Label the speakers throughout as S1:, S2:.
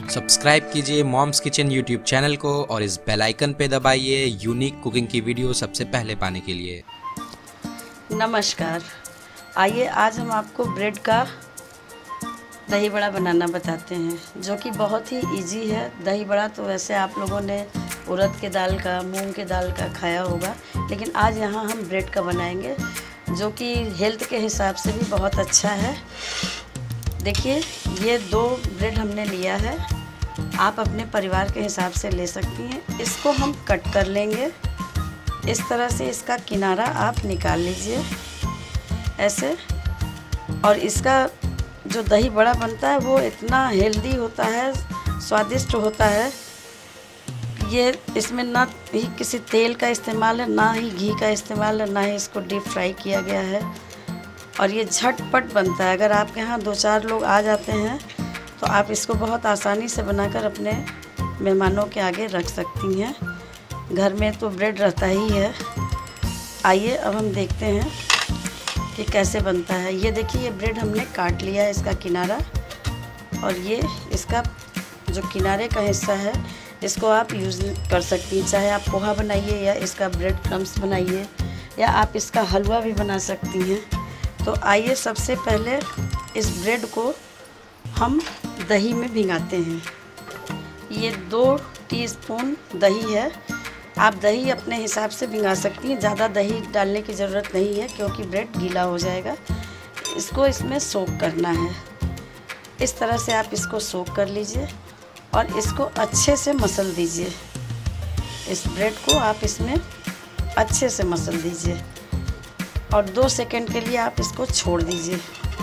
S1: Subscribe कीजिए moms kitchen YouTube channel को और इस बेल आइकन पे दबाइए यूनिक कुकिंग की वीडियो सबसे पहले पाने के लिए।
S2: नमस्कार, आइए आज हम आपको ब्रेड का दही बड़ा बनाना बताते हैं, जो कि बहुत ही इजी है। दही बड़ा तो वैसे आप लोगों ने उड़द के दाल का, मूंग के दाल का खाया होगा, लेकिन आज यहाँ हम ब्रेड का बनाएंगे, जो कि हेल्थ के हिसाब से भी बहुत अच्छा है। देखिए, ये 2 ब्रेड हमने लिया है, आप अपने परिवार के हिसाब से ले सकती हैं। इसको हम कट कर लेंगे। इस तरह से इसका किनारा आप निकाल लीजिए ऐसे। और इसका जो दही बड़ा बनता है वो इतना हेल्दी होता है, स्वादिष्ट होता है। ये इसमें ना ही किसी तेल का इस्तेमाल है, ना ही घी का इस्तेमाल है, ना ही इसको डीप फ्राई किया गया है, और ये झटपट बनता है। अगर आपके यहाँ 2-4 लोग आ जाते हैं तो आप इसको बहुत आसानी से बनाकर अपने मेहमानों के आगे रख सकती हैं। घर में तो ब्रेड रहता ही है। आइए अब हम देखते हैं कि कैसे बनता है। ये देखिए, ये ब्रेड हमने काट लिया है, इसका किनारा, और ये इसका जो किनारे का हिस्सा है इसको आप यूज़ कर सकती हैं। चाहे आप पोहा बनाइए या इसका ब्रेड क्रम्स बनाइए, या आप इसका हलवा भी बना सकती हैं। तो आइए सबसे पहले इस ब्रेड को हम दही में भिगाते हैं। ये 2 टीस्पून दही है। आप दही अपने हिसाब से भिगा सकती हैं, ज़्यादा दही डालने की ज़रूरत नहीं है क्योंकि ब्रेड गीला हो जाएगा। इसको इसमें सोक करना है। इस तरह से आप इसको सोक कर लीजिए और इसको अच्छे से मसल दीजिए। इस ब्रेड को आप इसमें अच्छे से मसल दीजिए और 2 सेकंड के लिए आप इसको छोड़ दीजिए।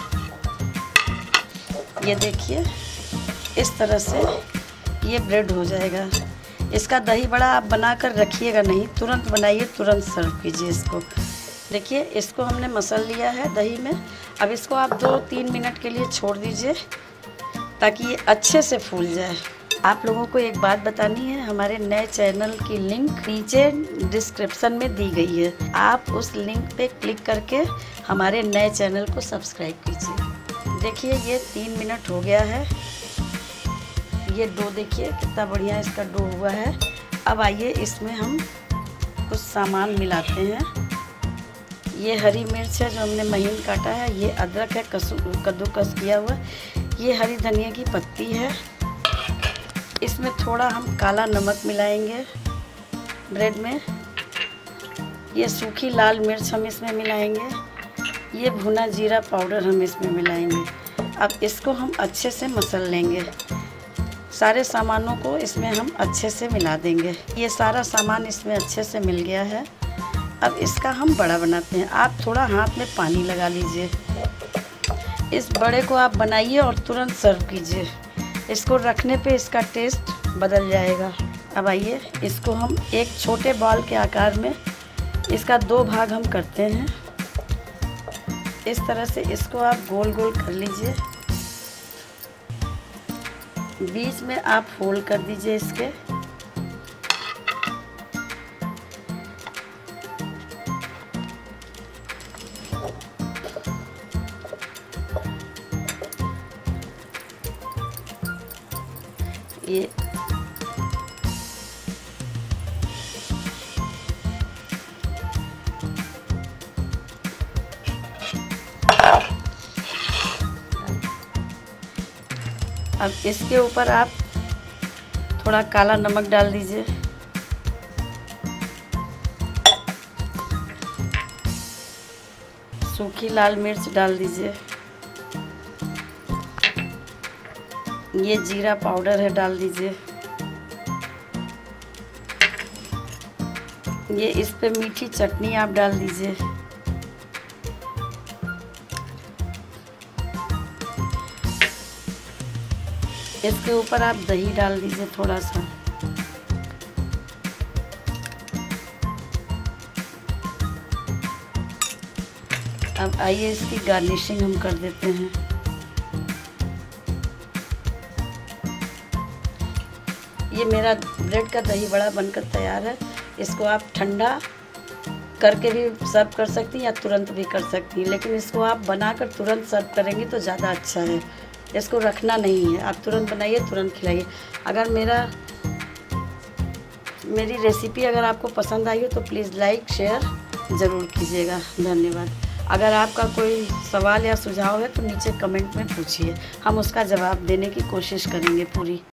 S2: ये देखिए, इस तरह से ये ब्रेड हो जाएगा। इसका दही बड़ा आप बनाकर रखिएगा नहीं, तुरंत बनाइए, तुरंत सर्व कीजिए इसको। देखिए, इसको हमने मसल लिया है दही में। अब इसको आप 2-3 मिनट के लिए छोड़ दीजिए ताकि ये अच्छे से फूल जाए। आप लोगों को एक बात बतानी है, हमारे नए चैनल की लिंक नीचे डिस्क्रिप्शन में दी गई है। आप उस लिंक पे क्लिक करके हमारे नए चैनल को सब्सक्राइब कीजिए। देखिए, ये 3 मिनट हो गया है। ये डो देखिए कितना बढ़िया इसका डो हुआ है। अब आइए इसमें हम कुछ सामान मिलाते हैं। ये हरी मिर्च है जो हमने महीन काटा है, ये अदरक है कद्दूकस किया हुआ, ये हरी धनिया की पत्ती है। इसमें थोड़ा हम काला नमक मिलाएंगे ब्रेड में। ये सूखी लाल मिर्च हम इसमें मिलाएंगे। ये भुना जीरा पाउडर हम इसमें मिलाएंगे। अब इसको हम अच्छे से मसल लेंगे। सारे सामानों को इसमें हम अच्छे से मिला देंगे। ये सारा सामान इसमें अच्छे से मिल गया है। अब इसका हम बड़ा बनाते हैं। आप थोड़ा हाथ में पानी लगा लीजिए। इस बड़े को आप बनाइए और तुरंत सर्व कीजिए। इसको रखने पे इसका टेस्ट बदल जाएगा। अब आइए इसको हम एक छोटे बॉल के आकार में इसका 2 भाग हम करते हैं। इस तरह से इसको आप गोल गोल कर लीजिए। बीच में आप फोल्ड कर दीजिए इसके। ये अब इसके ऊपर आप थोड़ा काला नमक डाल दीजिए। सूखी लाल मिर्च डाल दीजिए। ये जीरा पाउडर है, डाल दीजिए। ये इस पे मीठी चटनी आप डाल दीजिए। इसके ऊपर आप दही डाल दीजिए थोड़ा सा। अब आइए इसकी गार्निशिंग हम कर देते हैं। ये मेरा ब्रेड का दही बड़ा बनकर तैयार है। इसको आप ठंडा करके भी सर्व कर सकती हैं या तुरंत भी कर सकती हैं, लेकिन इसको आप बनाकर तुरंत सर्व करेंगी तो ज़्यादा अच्छा है। इसको रखना नहीं है, आप तुरंत बनाइए, तुरंत खिलाइए। अगर मेरी रेसिपी अगर आपको पसंद आई हो तो प्लीज़ लाइक शेयर ज़रूर कीजिएगा। धन्यवाद। अगर आपका कोई सवाल या सुझाव है तो नीचे कमेंट में पूछिए, हम उसका जवाब देने की कोशिश करेंगे पूरी।